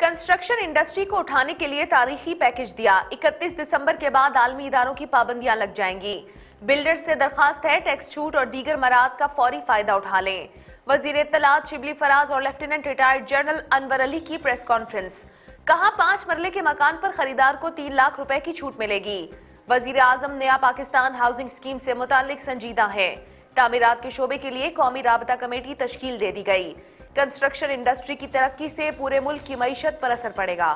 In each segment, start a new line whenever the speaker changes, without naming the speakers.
Construction industry को उठाने के लिए तारीखी पैकेज दिया। 31 दिसंबर के बाद आलमी इदारों की पाबंदियां लग जाएंगी। बिल्डर्स से दरखास्त है टैक्स छूट और दीगर मराद का फौरी फायदा उठा लें। वजीर इत्तलात शिबली फराज और lieutenant retired general Anwar Ali की प्रेस कॉन्फ्रेंस। कहा 5 मरले के मकान पर खरीदार को 3 लाख रुपए की छूट मिलेगी। वजीर आजम नया पाकिस्तान हाउसिंग स्कीम से मुतालिक संजीदा है। तामीरात के शोबे के लिए कौमी राबता कमेटी तश्कील दे दी गई। कंस्ट्रक्शन इंडस्ट्री की तरक्की से पूरे मुल्क की मईशत पर असर पड़ेगा।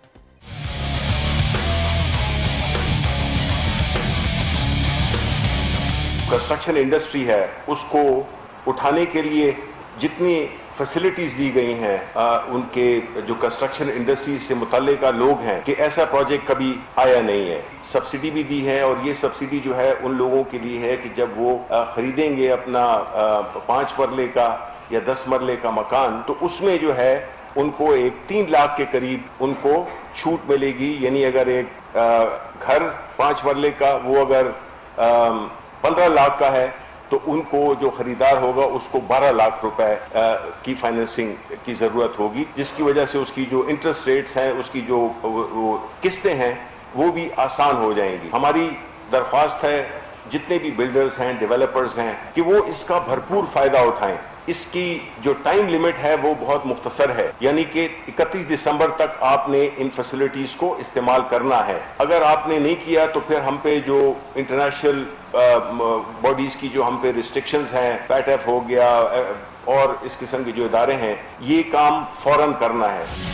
कंस्ट्रक्शन इंडस्ट्री है उसको उठाने के लिए जितनी फैसिलिटीज़ दी गई हैं उनके जो कंस्ट्रक्शन इंडस्ट्री से मुतल्लिक लोग हैं कि ऐसा प्रोजेक्ट कभी आया नहीं है। सब्सिडी भी दी है और ये सब्सिडी जो है उन लोगों के लिए है कि जब वो ख़रीदेंगे अपना 5 मरले का या 10 मरले का मकान तो उसमें जो है उनको एक 3 लाख के करीब उनको छूट मिलेगी। यानी अगर एक घर 5 मरले का वो अगर 15 लाख का है तो उनको जो खरीदार होगा उसको 12 लाख रुपए की फाइनेंसिंग की ज़रूरत होगी, जिसकी वजह से उसकी जो इंटरेस्ट रेट्स हैं उसकी जो किस्तें हैं वो भी आसान हो जाएंगी। हमारी दरख्वास्त है जितने भी बिल्डर्स हैं डेवलपर्स हैं कि वो इसका भरपूर फ़ायदा उठाएं। इसकी जो टाइम लिमिट है वो बहुत मुख्तसर है, यानी कि 31 दिसंबर तक आपने इन फैसिलिटीज़ को इस्तेमाल करना है। अगर आपने नहीं किया तो फिर हम पे जो इंटरनेशनल बॉडीज़ की जो हम पे रिस्ट्रिक्शंस हैं, पैटएफ हो गया और इस किस्म के जो इदारे हैं, ये काम फौरन करना है।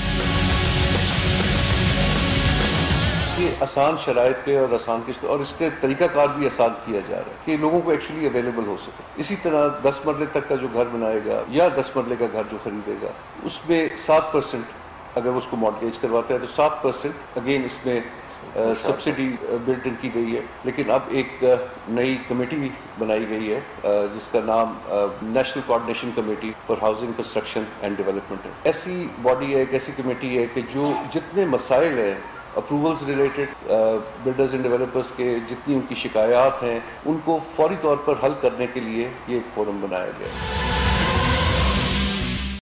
ये आसान शराइत पे और आसान किस्त और इसके तरीक़ाकार भी आसान किया जा रहा है कि लोगों को एक्चुअली अवेलेबल हो सके। इसी तरह 10 मरले तक का जो घर बनाएगा या 10 मरले का घर जो खरीदेगा उसमें 7% अगर उसको मॉर्गेज करवाता है तो 7% अगेन इसमें सब्सिडी बिल्ट इन की गई है। लेकिन अब एक नई कमेटी भी बनाई गई है जिसका नाम national coordination committee for housing construction and development है। ऐसी बॉडी है, एक ऐसी कमेटी है कि जो जितने मसाइल हैं approvals related builders and developers के जितनी उनकी शिकायत हैं उनको फौरी तौर पर हल करने के लिए ये एक फोरम बनाया गया है।